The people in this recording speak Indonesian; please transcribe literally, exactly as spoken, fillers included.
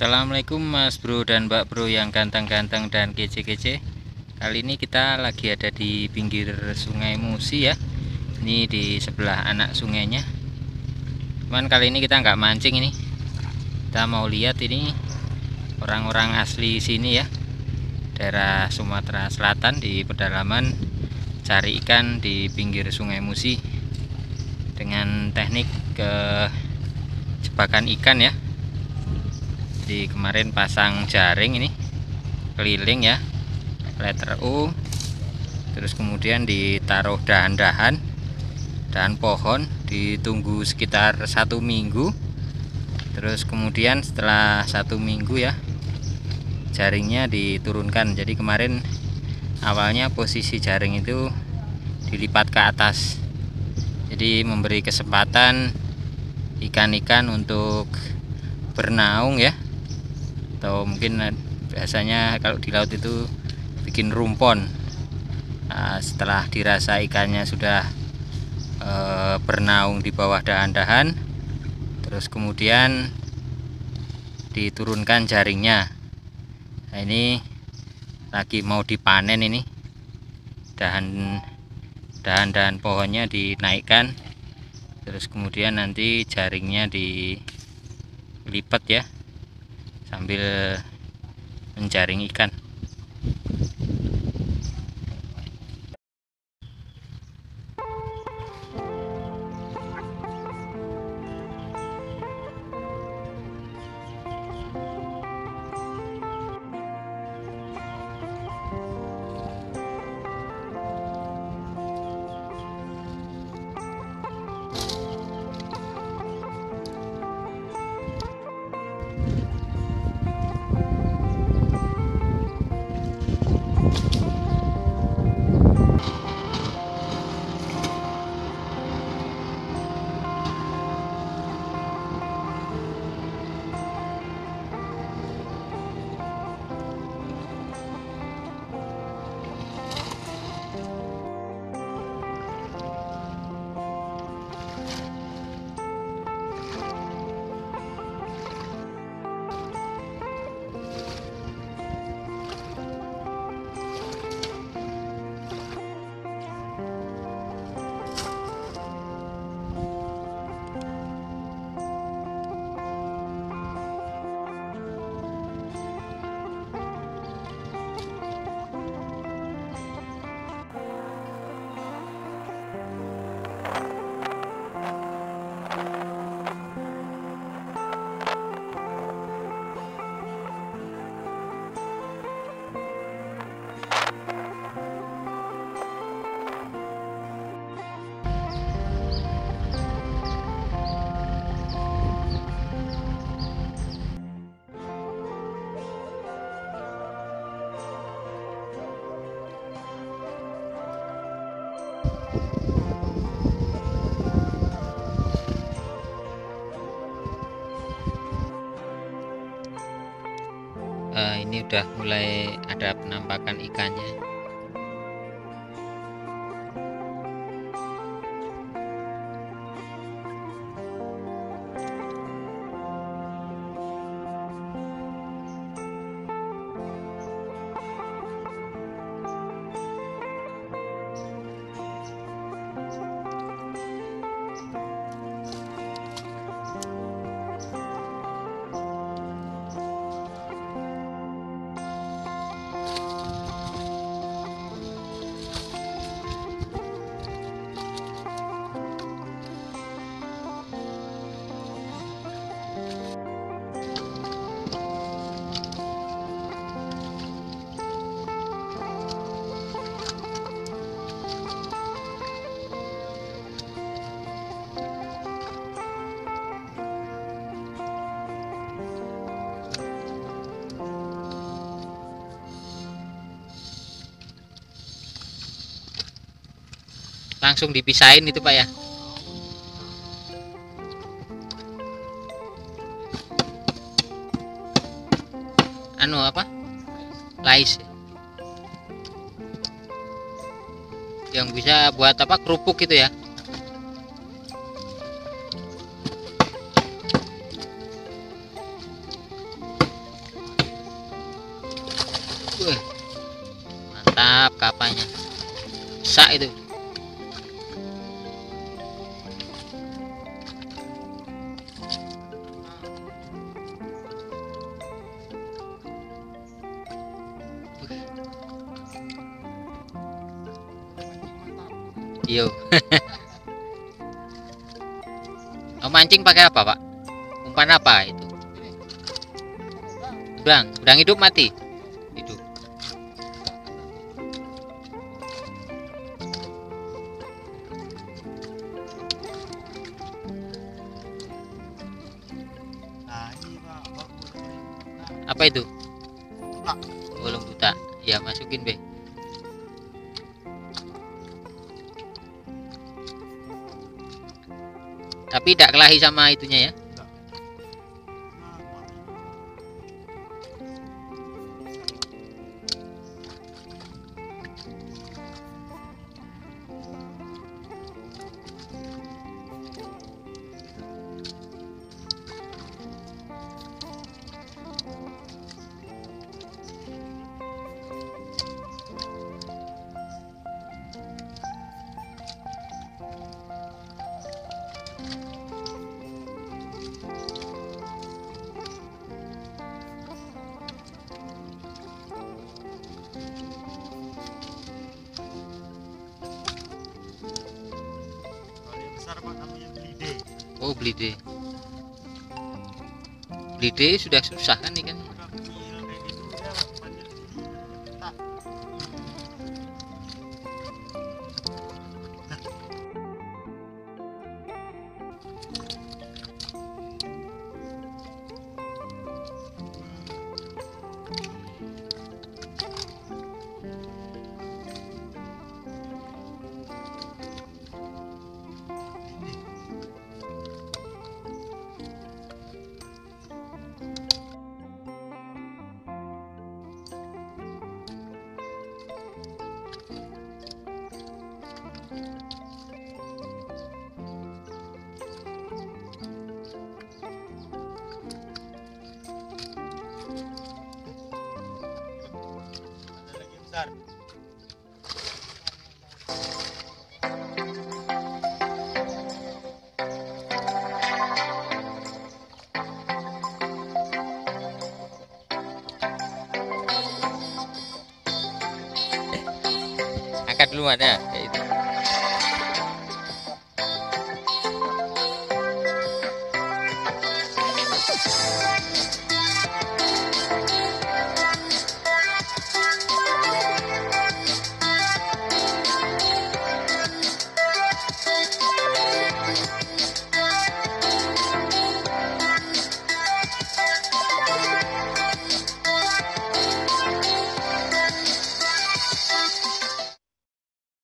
Assalamualaikum Mas Bro dan Mbak Bro yang ganteng-ganteng dan kece-kece. Kali ini kita lagi ada di pinggir Sungai Musi ya. Ini di sebelah anak sungainya. Cuman kali ini kita nggak mancing ini. Kita mau lihat ini orang-orang asli sini ya. Daerah Sumatera Selatan di pedalaman cari ikan di pinggir Sungai Musi dengan teknik ke jebakan ikan ya. Jadi kemarin pasang jaring ini keliling ya, letter U, terus kemudian ditaruh dahan-dahan dahan pohon, ditunggu sekitar satu minggu, terus kemudian setelah satu minggu ya jaringnya diturunkan. Jadi kemarin awalnya posisi jaring itu dilipat ke atas, jadi memberi kesempatan ikan-ikan untuk bernaung ya, atau mungkin biasanya kalau di laut itu bikin rumpon. Nah, setelah dirasa ikannya sudah e, bernaung di bawah dahan-dahan, terus kemudian diturunkan jaringnya. Nah, ini lagi mau dipanen ini, dahan dahan-dahan pohonnya dinaikkan, terus kemudian nanti jaringnya dilipat ya sambil menjaring ikan. Uh, ini udah mulai ada penampakan ikannya. Langsung dipisahin itu Pak ya. Anu apa? Lais. Yang bisa buat apa? Kerupuk gitu ya. kapanya. Sak itu. Yo. Oh, mancing pakai apa, Pak? Umpan apa itu? Udang, udang hidup mati. Hidup. Apa itu? Bolong buta. Ya, masukin, Be. Tapi tidak kelahi sama itunya ya. Oh, belide. Belide sudah susah kan ikan. Bentar. Angkat dulu ada kayak itu.